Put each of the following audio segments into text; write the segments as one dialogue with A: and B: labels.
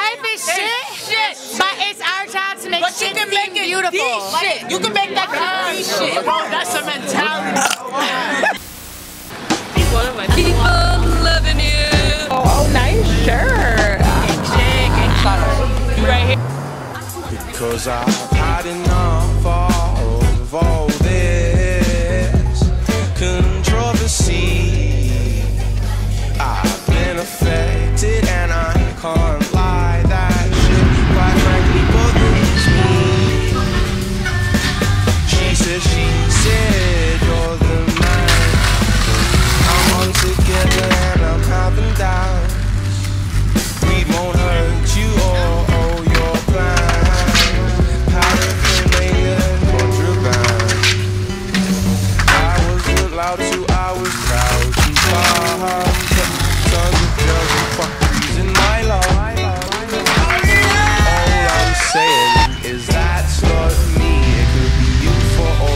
A: life is shit, but it's our job to make shit seem beautiful.
B: You can make that shit. Bro, that's a mentality.
C: One of my people loving you.
D: Oh, nice shirt.
C: You right here.
E: Because I've had enough of all this controversy. I've been affected and I can't lie. That shit quite frankly bothers me. She said you're the man. I'm on together and I'm having doubts. We won't hurt you or your plan. Paraphernalia and contraband. I was allowed to, I was proud to farm. Tons of drugs and fuckeries in my life. All I'm saying is that's not me. It could be you for all.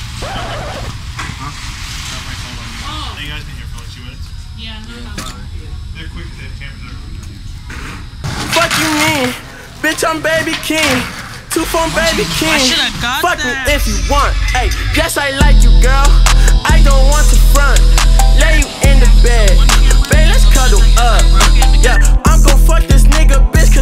F: You guys been here for like 2 minutes?
C: Yeah,
F: They're quick because they have cameras everywhere.
G: Fuck you mean? Bitch, I'm baby king. 2 phone baby king. Fuck me if you want. Hey, guess I like you, girl. I don't want to front. Lay you in the bed. Babe, let's cuddle up. Yeah, I'm gon' fuck this nigga, bitch.